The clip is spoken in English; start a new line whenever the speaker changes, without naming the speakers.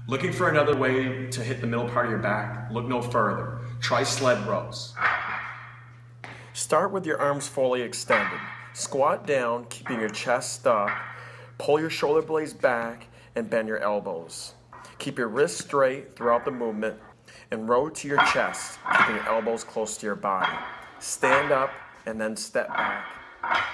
Looking for another way to hit the middle part of your back? Look no further. Try sled rows. Start with your arms fully extended. Squat down, keeping your chest up. Pull your shoulder blades back and bend your elbows. Keep your wrists straight throughout the movement and row to your chest, keeping your elbows close to your body. Stand up and then step back.